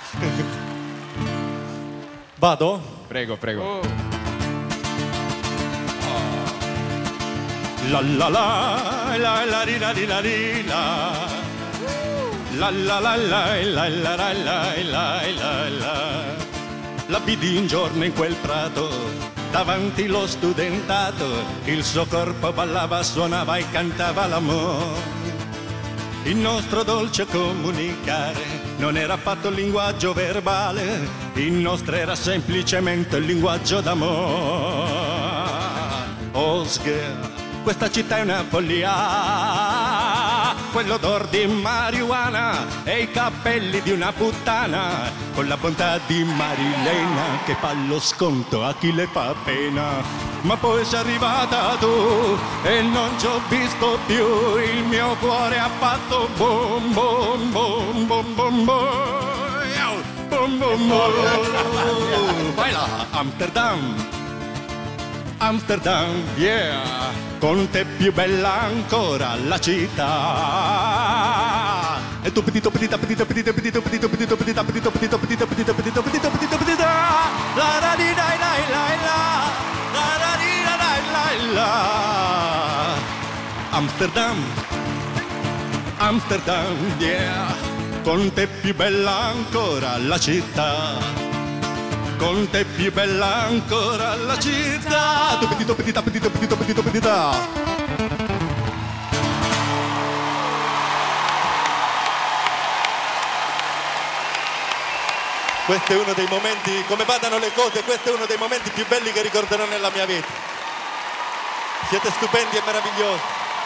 Vado? Prego, prego. Oh. La la la la la di la di la di la. La la la la la la la la la la. La vidi un giorno in quel prato, davanti lo studentato, il suo corpo ballava, suonava e cantava l'amore. Il nostro dolce comunicare non era affatto il linguaggio verbale, il nostro era semplicemente il linguaggio d'amore. Oh sgher, questa città è una follia, quell'odor di marijuana e i capelli di una puttana, con la bontà di Marilena che fa lo sconto a chi le fa pena. Ma poi sei arrivata tu e non ci ho visto più, il mio cuore ha fatto boom boom boom boom boom boom boom boom boom. Vai là, Amsterdam, Amsterdam, yeah, con te più bella ancora la città. E tu petito petita petita petita petito petito petito petita petito petito petito petito petito petito petito petita la la di dai dai la la di dai la. Amsterdam, Amsterdam, yeah, con te più bella ancora la città. Con te più bella ancora la città. Tu petito petita petito petito petito petita. Questo è uno dei momenti, come vadano le cose, questo è uno dei momenti più belli che ricorderò nella mia vita. Siete stupendi e meravigliosi.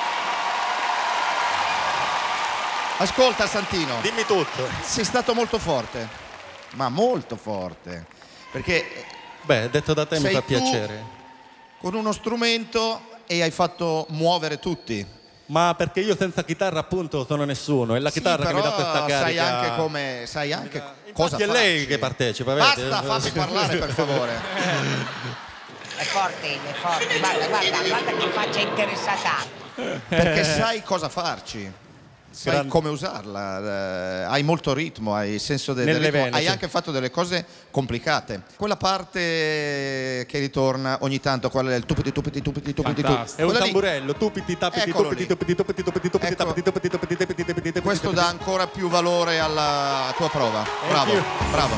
Ascolta Santino, Dimmi tutto. sei stato molto forte, ma molto forte, perché Beh, detto da te mi sei fa tu piacere. con uno strumento e hai fatto muovere tutti. Ma perché io senza chitarra appunto sono nessuno. È la chitarra che mi dà questa carica. Sai anche come, sai anche cosa Infatti è farci. lei che partecipa, vedi? Basta, fammi parlare per favore. È forte, guarda, guarda, guarda che faccia interessata. Perché sai cosa farci. Sai Gran- come usarla, hai molto ritmo, hai senso del Nelle ritmo, vene, hai sì. anche fatto delle cose complicate. Quella parte che ritorna ogni tanto, quella del tupiti tupiti tupiti tupiti Fantastico. È un quella lì, tamburello, tupiti tapiti Eccolo tupiti lì. tupiti tupiti tupiti tupiti Ecco. tapiti tupiti tupiti tupiti tupiti tupiti. questo dà ancora più valore alla tua prova. Bravo, più. bravo.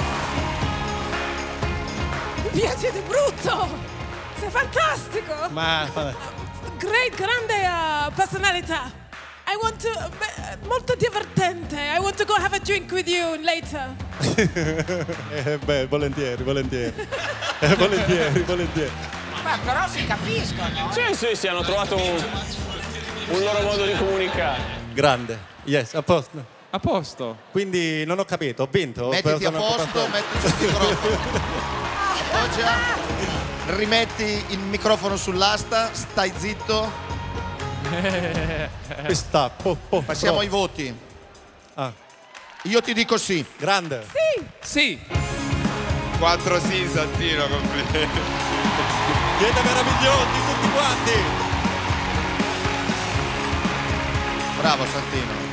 Mi piace di brutto! Sei fantastico! Ma Great, grande personalità! I want to... molto divertente! I want to go have a drink with you later! beh, volentieri, volentieri. Volentieri, volentieri. Ma però si capiscono. Sì, hanno trovato un loro modo di comunicare. Grande. Yes, a posto. A posto. Quindi non ho capito, ho vinto. Mettiti a Sono posto, contento. mettiti sul microfono. Appoggia, rimetti il microfono sull'asta, stai zitto. Questa, Passiamo ai voti. Ah, Io ti dico sì. grande. Sì. 4 sì, Santino, complimenti. Siete meravigliosi tutti quanti. Bravo Santino.